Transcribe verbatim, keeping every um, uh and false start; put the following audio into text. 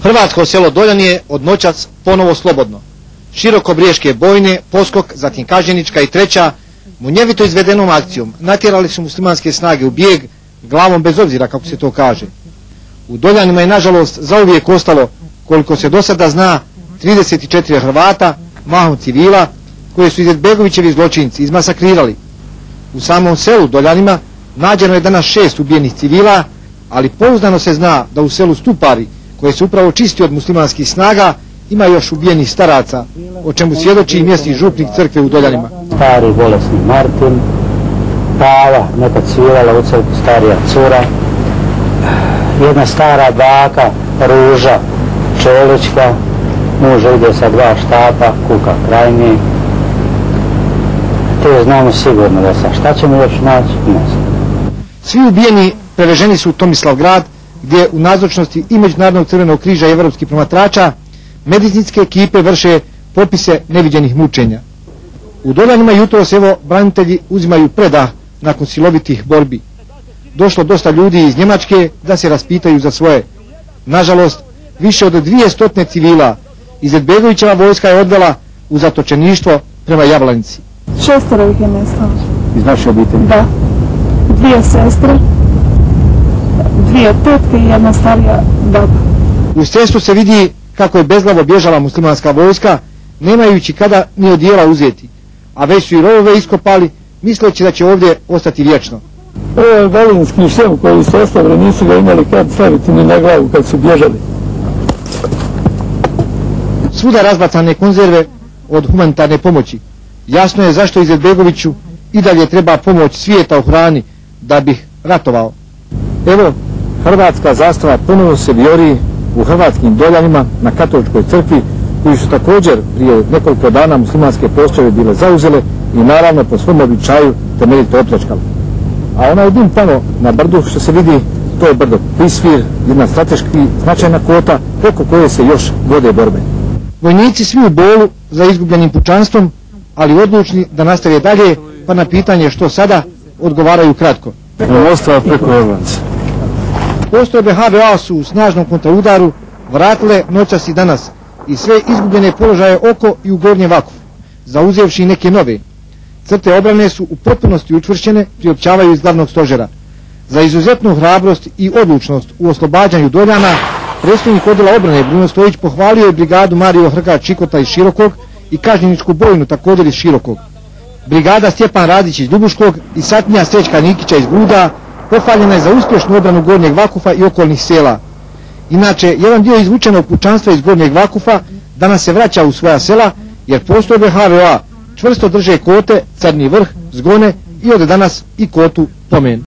Hrvatsko selo Doljan je od noćas ponovo slobodno. Širokobriješke bojne, poskok, zatim Kažnjenička i treća, munjevito izvedenom akcijom natjerali su muslimanske snage u bijeg, glavom bez obzira kako se to kaže. U Doljanima je nažalost zauvijek ostalo, koliko se do sada zna, trideset četiri Hrvata, mahom civila, koje su Izetbegovićevi zločinci izmasakrirali. U samom selu Doljanima nađeno je danas šest ubijenih civila, ali pouzdano se zna da u selu Stupari, koje se upravo čisti od muslimanskih snaga, ima još ubijenih staraca, o čemu svjedoči i mjesni župnik crkve u Doljanima. Stari bolesni Martin, Pava, neka civilala u crkvi, starija cura, jedna stara baka, Ruža, Čolička, muža ide sa dva štapa, kuka kraj nje. Te znamo sigurno da sa šta ćemo još naći, ne znam. Svi ubijeni preveženi su u Tomislavgrad, gdje u nazočnosti i Međunarodnog crvenog križa i evropskih promatrača medicinske ekipe vrše popise neviđenih mučenja. U Doljanima jutros evo branitelji uzimaju predah nakon silovitih borbi. Došlo dosta ljudi iz Njemačke da se raspitaju za svoje. Nažalost, više od dvije stotine civila Izetbegovićeva vojska je odvela u zatočeništvo prema Jablanici. Šestero ih je nestalo. Iz naše obitelji? Da. Dvije sestre, dvije tetke i jedna starija baba. U cestu se vidi kako je bezglavo bježala muslimanska vojska, nemajući kada ni odijela uzeti, a već su i rovove iskopali, misleći da će ovdje ostati vječno. Ovo je valinski šem koji su ostavili, nisu ga imali kad staviti ni na glavu kad su bježali. Svuda razbacane konzerve od humanitarne pomoći. Jasno je zašto Izetbegoviću i dalje treba pomoć svijeta u hrani da bih ratovao. Evo, hrvatska zastava ponovo se vijori u hrvatskim Doljanima na katoličkoj crkvi, koji su također prije nekoliko dana muslimanske postrojbe bile zauzele i naravno po svom običaju temeljito opljačkali. A onaj dim tamo na brdu što se vidi, to je brdo Prisvir, jedna strateški značajna kota oko koje se još vode borbe. Vojnici svi u bolu za izgubljenim pučanstvom, ali odlučni da nastave dalje, pa na pitanje što sada odgovaraju kratko. Ostava preko Orbanca. Postrojbe H V A su u snažnom kontraudaru vratile noćas i danas i sve izgubljene položaje oko i u Gornjem Vakufu, zauzevši neke nove. Crte obrane su u potpunosti učvršćene, priopćavaju iz glavnog stožera. Za izuzetnu hrabrost i odlučnost u oslobađanju Doljana, predstojnik odjela obrane Bruno Stojić pohvalio je brigadu Mario Hrga Čikota iz Širokog i Kažnjeničku bojnu također iz Širokog. Brigada Stjepan Radić iz Ljubuškog i satnija Srećka Nikića iz Gruda pohvaljena je za uspješnu obranu Gornjeg Vakufa i okolnih sela. Inače, jedan dio izvučenog pučanstva iz Gornjeg Vakufa danas se vraća u svoja sela, jer postrojbe H V A čvrsto drže Kote, Crni Vrh, Zgone i od danas i Kotu Pomen.